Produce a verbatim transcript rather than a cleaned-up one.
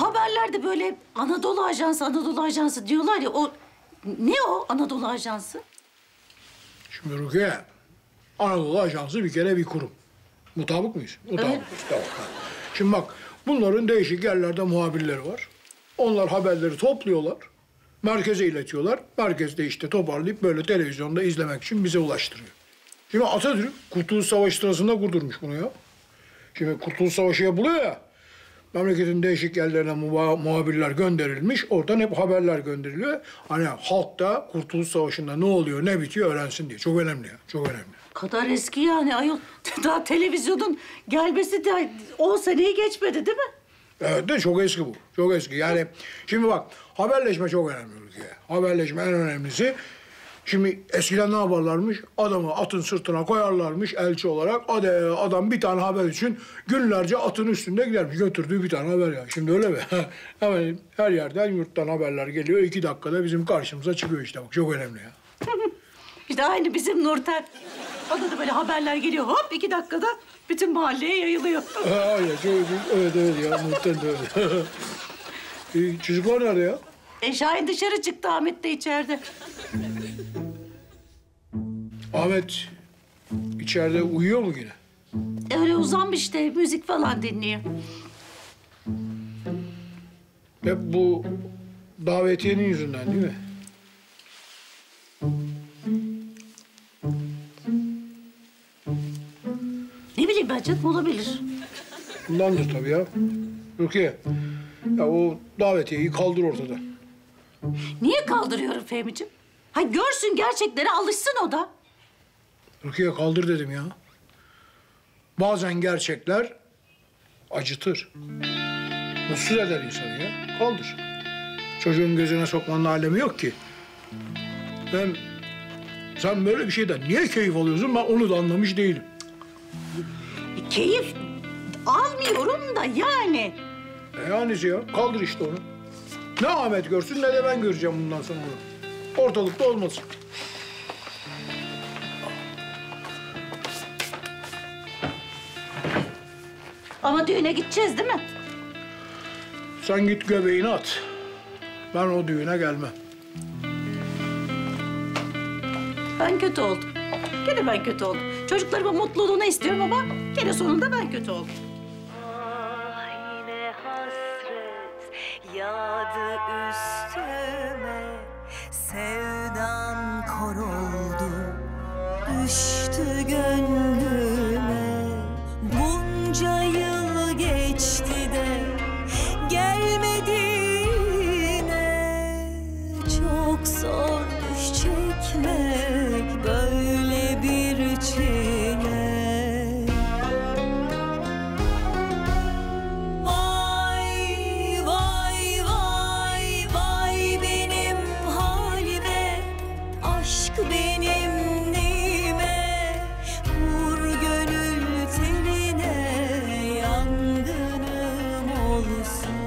Bu haberlerde böyle Anadolu Ajansı, Anadolu Ajansı diyorlar ya, o ne o Anadolu Ajansı? Şimdi Rukiye, Anadolu Ajansı bir kere bir kurum. Mutabık mıyız? Mutabık. Evet. Tamam. Şimdi bak, bunların değişik yerlerde muhabirleri var. Onlar haberleri topluyorlar, merkeze iletiyorlar. Merkez de işte toparlayıp böyle televizyonda izlemek için bize ulaştırıyor. Şimdi Atatürk Kurtuluş Savaşı sırasında kurdurmuş bunu ya. Şimdi Kurtuluş Savaşı yapılıyor ya, memleketin değişik yerlerine muha muhabirler gönderilmiş, oradan hep haberler gönderiliyor. Hani halk da Kurtuluş Savaşı'nda ne oluyor, ne bitiyor öğrensin diye. Çok önemli ya, çok önemli. Kadar eski yani ayol. Daha televizyonun gelmesi de on seneyi geçmedi değil mi? Evet de çok eski bu, çok eski. Yani şimdi bak, haberleşme çok önemli ülkeye. Haberleşme en önemlisi. Şimdi eskiden ne yaparlarmış? Adamı atın sırtına koyarlarmış elçi olarak. Hadi adam bir tane haber için günlerce atın üstünde gidermiş. Götürdüğü bir tane haber ya. Şimdi öyle mi? Hemen her yerden yurttan haberler geliyor. İki dakikada bizim karşımıza çıkıyor işte. Bak çok önemli ya. İşte aynı bizim Nurten. Ona da böyle haberler geliyor. Hop iki dakikada bütün mahalleye yayılıyor. Aynen. Evet evet ya. Nurten de öyle. e, çocuklar nerede ya? E Şahin dışarı çıktı, Ahmet de içeride. Ahmet içeride uyuyor mu yine? Öyle uzanmış işte, müzik falan dinliyor. Hep bu davetiyenin yüzünden değil mi? Ne bileyim ben canım, olabilir. Bundandır tabii ya. Rukiye, ya o davetiyeyi kaldır ortadan. Niye kaldırıyorum Fehmi'ciğim? Ha görsün gerçekleri, alışsın o da. Rukiye kaldır dedim ya. Bazen gerçekler acıtır. Mutsuz eder insanı ya. Kaldır. Çocuğun gözüne sokmanın alemi yok ki. Hem sen böyle bir şeyden niye keyif alıyorsun, ben onu da anlamış değilim. E, keyif almıyorum da yani. E yanisi ya, kaldır işte onu. Ne Ahmet görsün ne de ben göreceğim bundan sonra onu. Ortalıkta olmasın. Ama düğüne gideceğiz değil mi? Sen git göbeğini at. Ben o düğüne gelmem. Ben kötü oldum. Gene ben kötü oldum. Çocuklarımın mutluluğunu istiyorum ama gene sonunda ben kötü oldum. Yine hasret yağdı üstüme, sevdam kor oldu, düştü gönlüme. Bunca yıl geçti de gelmedi yine, çok zormuş çekmek böyle bir çile. Benim neyime, vur gönül teline, yangınım olsun.